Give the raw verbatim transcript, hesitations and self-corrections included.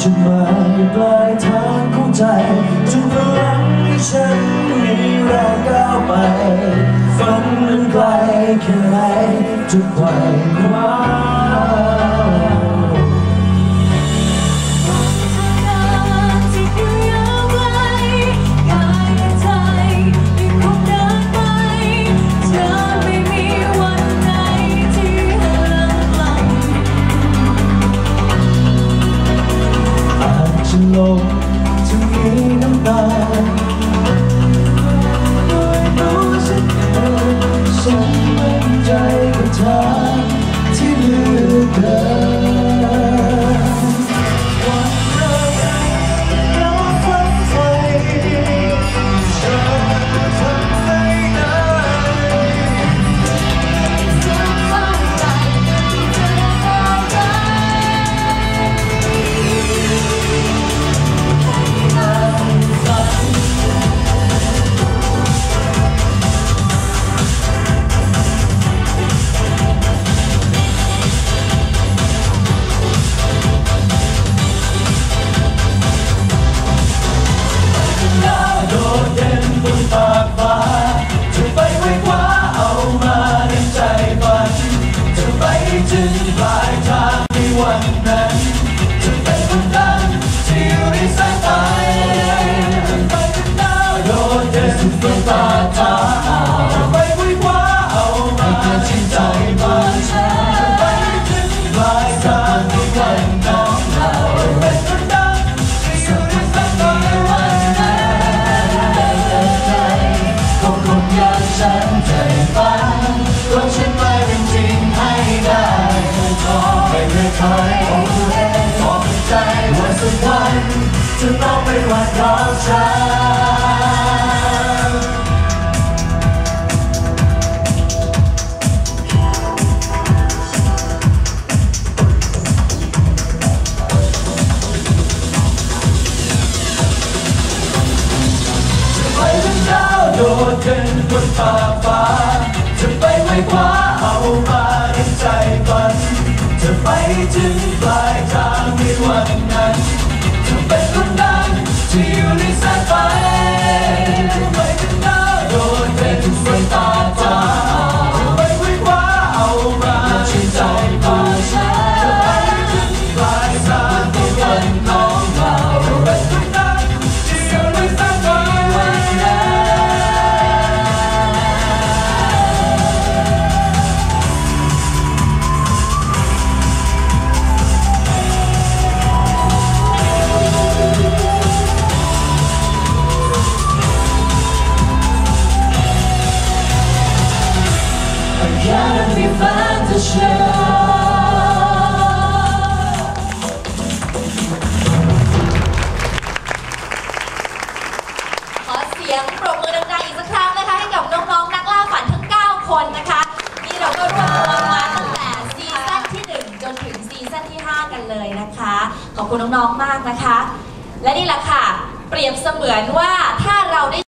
จุดหมายปลายทางของใจจุดพลังให้ฉันมีแรงก้าวไปฝันมันไกลแค่ไหนจะไขว่คว้าลมจะมีน้ำตาโดยรู้ฉันเองฉันมั่นใจกับเธอที่เหลือเกินวันเริ่มเราฝันไฟเธอทำให้ได้ถึงปลายทางในวันนั้นจะเป็นคนดังที่อยู่ในสายตาจะไปเป็นดาวโดดเด่นสุดตาตาจะไปคุยคว้าเอามาชื่นใจบ้านฉันจะไปถึงปลายทางในวันนั้นจะเป็นคนดังที่อยู่ในสายตาในวันนั้นก็คงอยากฉันใจฝันว่าฉันไม่เป็นจริงให้ได้ไม่เคยบอกตัวเองบอกใจว่าสักวันจะต้องเป็นวันของฉันจะไปเป็นดาวโดดเด่นบนฟ้าฟ้าจะไปไว้คว้าเอามาในใจฝันจะไปถึงปลายทางในวันนั้นจะเป็นคนดังที่อยู่ในสายไฟจะไปเป็นดาวโดดเด่นบนตาตาจะไปคุยคว้าเอามาชื่นใจบ้านฉันจะไปถึงปลายทางในวันของเราจะเป็นคนดังที่อยู่ในสายไฟวันนั้นGotta be fun to show ขอเสียงปรบมือดังๆอีกสักครั้งนะคะให้กับน้องๆนักล่าฝันทั้งเก้าคนนะคะนี่เราก็รวบรวมมาตั้งแต่ซีซั่นที่หนึ่งจนถึงซีซั่นที่ห้ากันเลยนะคะขอบคุณน้องๆมากนะคะและนี่แหละค่ะเปรียบเสมือนว่าถ้าเราได้